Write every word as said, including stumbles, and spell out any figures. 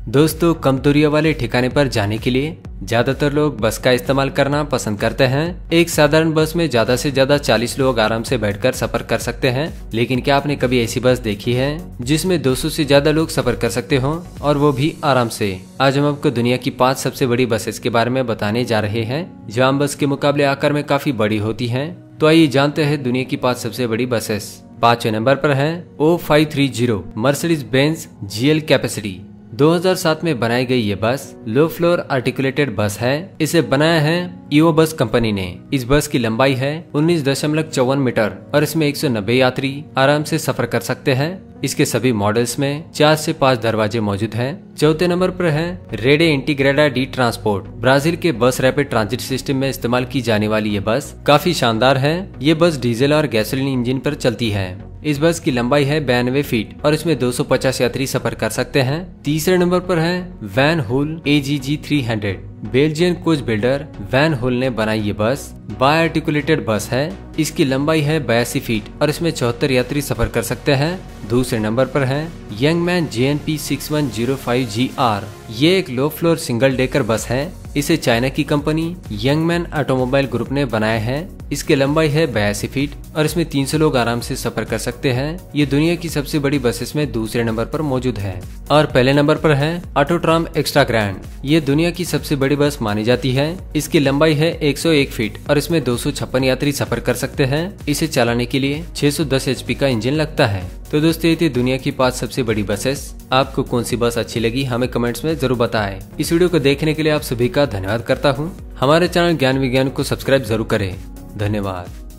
दोस्तों, कम दूरी वाले ठिकाने पर जाने के लिए ज्यादातर लोग बस का इस्तेमाल करना पसंद करते हैं। एक साधारण बस में ज्यादा से ज्यादा चालीस लोग आराम से बैठकर सफर कर सकते हैं। लेकिन क्या आपने कभी ऐसी बस देखी है जिसमें दो सौ से ज्यादा लोग सफर कर सकते हो, और वो भी आराम से? आज हम आपको दुनिया की पाँच सबसे बड़ी बसेस के बारे में बताने जा रहे हैं, जो आम बस के मुकाबले आकार में काफी बड़ी होती है। तो आइए जानते हैं दुनिया की पाँच सबसे बड़ी बसेस। पांचवें नंबर पर है O five three zero Mercedes Benz G L capacity. दो हज़ार सात में बनाई गई ये बस लो फ्लोर आर्टिकुलेटेड बस है। इसे बनाया है ईओ बस कंपनी ने। इस बस की लंबाई है उन्नीस दशमलव चौवन मीटर और इसमें एक सौ नब्बे यात्री आराम से सफर कर सकते हैं। इसके सभी मॉडल्स में चार से पाँच दरवाजे मौजूद हैं। चौथे नंबर पर है रेडे इंटीग्रेटा डी ट्रांसपोर्ट। ब्राजील के बस रैपिड ट्रांजिट सिस्टम में इस्तेमाल की जाने वाली ये बस काफी शानदार है। ये बस डीजल और गैसोलीन इंजन पर चलती है। इस बस की लंबाई है बानवे फीट और इसमें दो सौ पचास यात्री सफर कर सकते हैं। तीसरे नंबर पर है Van Hool A G G three hundred. Belgian coach builder Van Hool ने बनाई ये बस बाय आर्टिकुलेटेड बस है। इसकी लंबाई है बयासी फीट और इसमें चौहत्तर यात्री सफर कर सकते हैं। दूसरे नंबर पर है Youngman J N P six one zero five G R. ये एक low floor single decker bus है। इसे चाइना की कंपनी यंगमैन ऑटोमोबाइल ग्रुप ने बनाया है। इसकी लंबाई है बयासी फीट और इसमें तीन सौ लोग आराम से सफर कर सकते हैं। ये दुनिया की सबसे बड़ी बसेस में दूसरे नंबर पर मौजूद है। और पहले नंबर पर है ऑटोट्राम एक्स्ट्रा ग्रैंड। ये दुनिया की सबसे बड़ी बस मानी जाती है। इसकी लंबाई है एक सौ एक फीट और इसमें दो सौ छप्पन यात्री सफर कर सकते हैं। इसे चलाने के लिए छह सौ दस एच पी का इंजन लगता है। तो दोस्तों, ये थी दुनिया की पांच सबसे बड़ी बसेस। आपको कौन सी बस अच्छी लगी हमें कमेंट्स में जरूर बताएं। इस वीडियो को देखने के लिए आप सभी का धन्यवाद करता हूँ। हमारे चैनल ज्ञान विज्ञान को सब्सक्राइब जरूर करें। धन्यवाद।